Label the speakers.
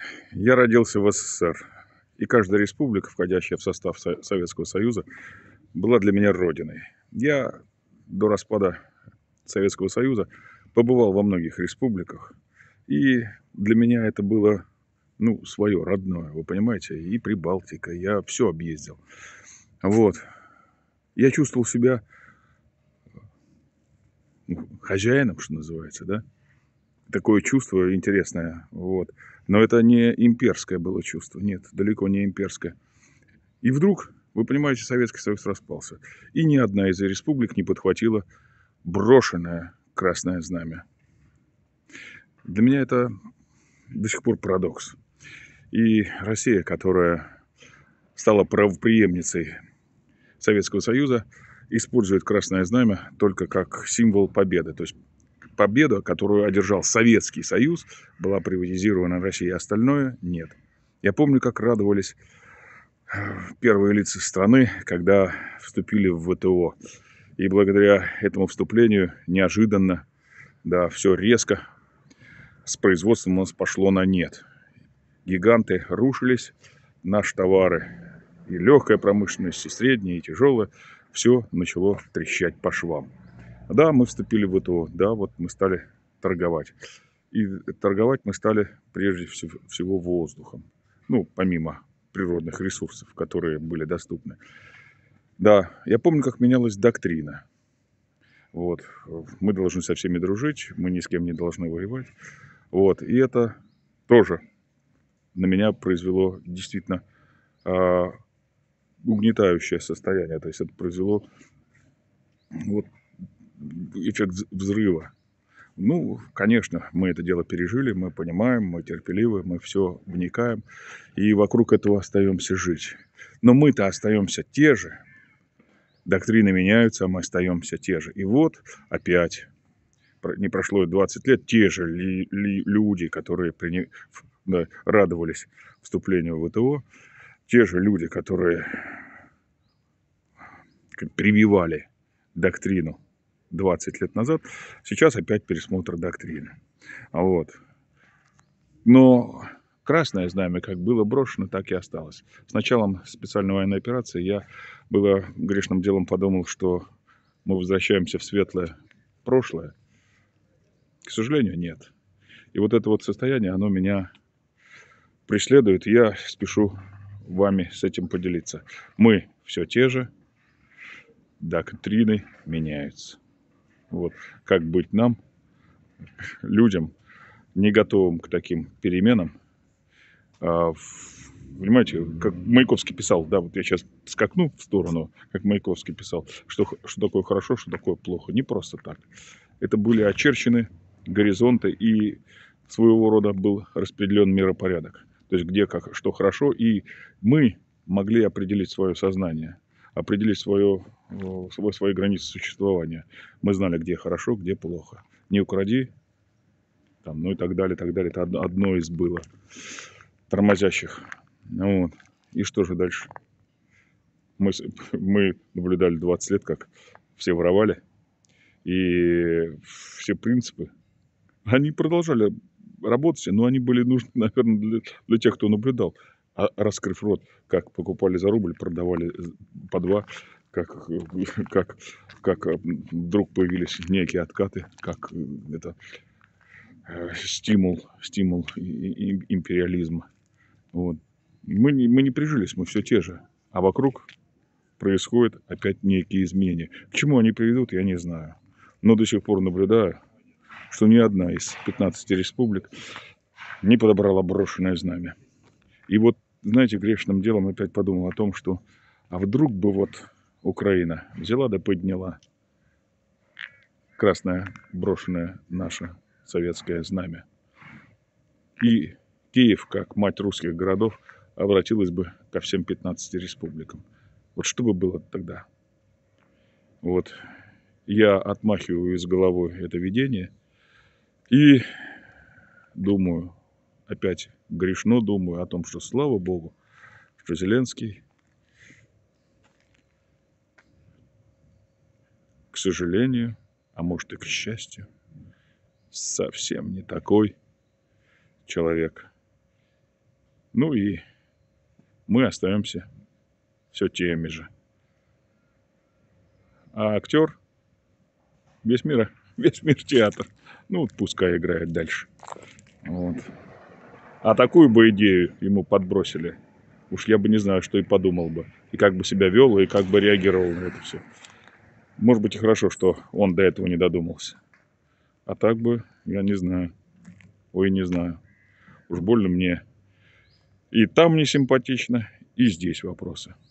Speaker 1: Я родился в СССР, и каждая республика, входящая в состав Советского Союза, была для меня родиной. Я до распада Советского Союза побывал во многих республиках, и для меня это было, ну, свое, родное, вы понимаете, и Прибалтика, я все объездил. Вот. Я чувствовал себя хозяином, что называется, да? Такое чувство интересное, вот. Но это не имперское было чувство, нет, далеко не имперское. И вдруг, вы понимаете, Советский Союз распался. И ни одна из республик не подхватила брошенное красное знамя. Для меня это до сих пор парадокс. И Россия, которая стала правопреемницей Советского Союза, использует красное знамя только как символ победы. То есть победа, которую одержал Советский Союз, была приватизирована Россией, а остальное нет. Я помню, как радовались первые лица страны, когда вступили в ВТО. И благодаря этому вступлению неожиданно, да, все резко с производством у нас пошло на нет. Гиганты рушились, наши товары, и легкая промышленность, и средняя, и тяжелая, все начало трещать по швам. Да, мы вступили в ВТО, да, вот мы стали торговать. И торговать мы стали прежде всего воздухом. Ну, помимо природных ресурсов, которые были доступны. Да, я помню, как менялась доктрина. Вот. Мы должны со всеми дружить, мы ни с кем не должны воевать. Вот. И это тоже на меня произвело действительно а, угнетающее состояние. То есть это произвело вот, эффект взрыва. Ну, конечно, мы это дело пережили, мы понимаем, мы терпеливы, мы все вникаем. И вокруг этого остаемся жить. Но мы-то остаемся те же. Доктрины меняются, а мы остаемся те же. И вот опять не прошло 20 лет, те же люди, которые да, радовались вступлению в ВТО, те же люди, которые прививали доктрину 20 лет назад, сейчас опять пересмотр доктрины. Вот. Но красное знамя как было брошено, так и осталось. С началом специальной военной операции я было грешным делом подумал, что мы возвращаемся в светлое прошлое. К сожалению, нет. И вот это вот состояние, оно меня преследует. Я спешу вами с этим поделиться. Мы все те же, доктрины меняются. Вот как быть нам, людям, не готовым к таким переменам. Понимаете, как Маяковский писал, да, вот я сейчас скакну в сторону, как Маяковский писал, что такое хорошо, что такое плохо. Не просто так. Это были очерчены горизонты, и своего рода был распределен миропорядок. То есть где как, что хорошо, и мы могли определить свое сознание, определить свои границы существования. Мы знали, где хорошо, где плохо. Не укради, там, ну и так далее, так далее. Это одно из было тормозящих. Вот. И что же дальше? Мы наблюдали 20 лет, как все воровали. И все принципы, они продолжали работать, но они были нужны, наверное, для тех, кто наблюдал. А раскрыв рот, как покупали за рубль, продавали по 2, как, как, как вдруг появились некие откаты, как это стимул империализма. Вот. Мы не прижились, мы все те же. А вокруг происходят опять некие изменения. К чему они приведут, я не знаю. Но до сих пор наблюдаю, что ни одна из 15 республик не подобрала брошенное знамя. И вот, знаете, грешным делом опять подумал о том, что а вдруг бы вот Украина взяла да подняла красное брошенное наше советское знамя. И Киев, как мать русских городов, обратилась бы ко всем 15 республикам. Вот что бы было тогда? Вот я отмахиваю из головы это видение и думаю, опять грешно думаю о том, что слава Богу, что Зеленский, к сожалению, а может и к счастью, совсем не такой человек. Ну и мы остаемся все теми же. А актер весь мир, весь мир театр. Ну, вот пускай играет дальше. Вот. А такую бы идею ему подбросили. Уж я бы не знаю, что и подумал бы. И как бы себя вел, и как бы реагировал на это все. Может быть и хорошо, что он до этого не додумался. А так бы, я не знаю. Ой, не знаю. Уж больно мне и там не симпатично, и здесь вопросы.